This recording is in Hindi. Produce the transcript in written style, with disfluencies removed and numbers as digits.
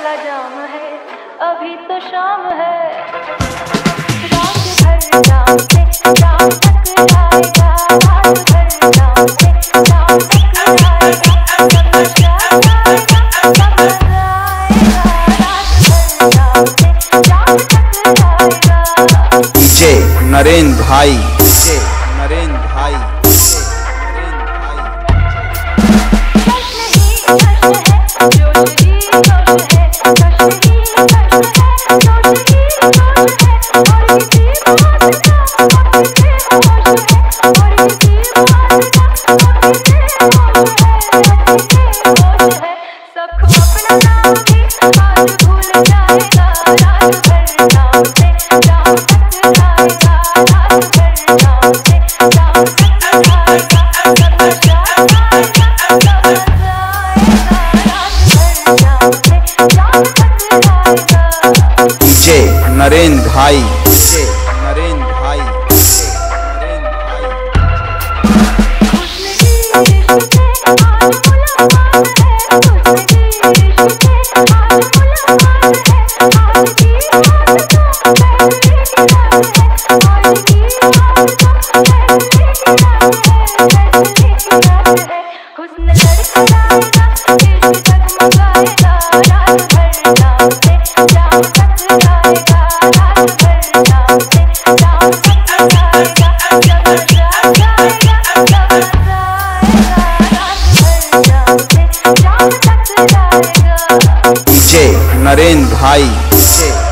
का जाम है, अभी तो शाम है। रात भर जाम से शाम तक आएगा, रात भर जाम से शाम तक आएगा, सब मजा आएगा, सब मजा आएगा। रात भर जाम से शाम तक आएगा। डीजे नरेंद्र भाई, डीजे नरेंद्र भाई, नरेंद्र भाई, नरेंद्र भाई, नरेंद्र भाई। डीजे नरेंद्र भाई,